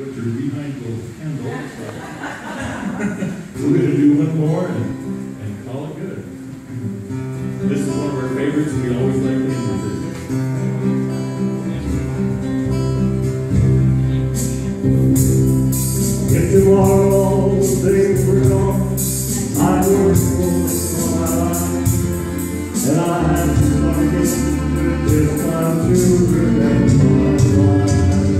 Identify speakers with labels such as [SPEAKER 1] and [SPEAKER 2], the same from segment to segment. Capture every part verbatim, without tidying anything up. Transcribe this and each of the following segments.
[SPEAKER 1] what you're behind those handles. We're going to do one more and, and call it good. This is one of our favorites, and we always like to end with it.
[SPEAKER 2] If tomorrow all things were gone, I'd work for my life, and I have to find it this time to remember my life.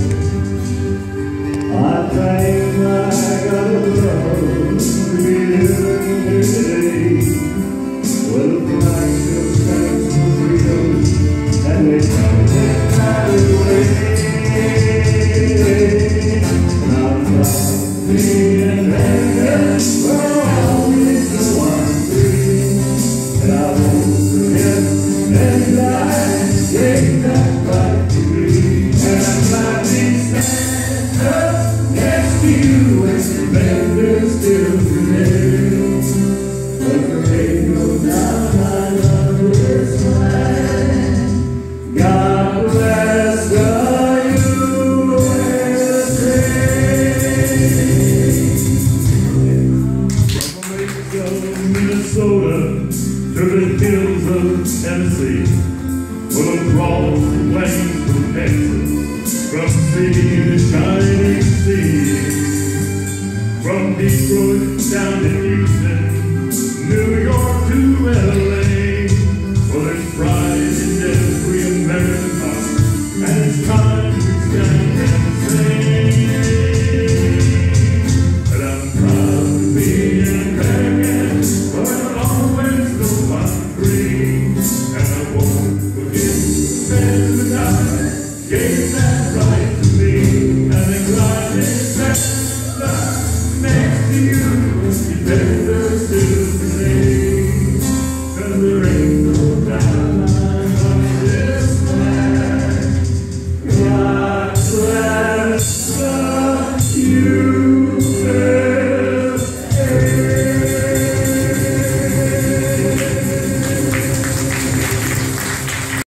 [SPEAKER 2] I think I got a love to be living here today, where the flag still stands for freedom, and they can't take that away. And I'm proud to be an American, we're always the one free, and I won't forget and die, take that right degree, and I'm glad we stand up next to you and surrender still today. But the rain goes down, I love this land. God bless the U S A. From the lakes of Minnesota to the hills of Tennessee,